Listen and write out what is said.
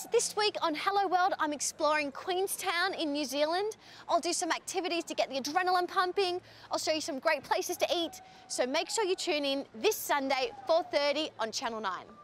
guys, this week on Helloworld, I'm exploring Queenstown in New Zealand. I'll do some activities to get the adrenaline pumping. I'll show you some great places to eat. So make sure you tune in this Sunday, 4:30 on Channel 9.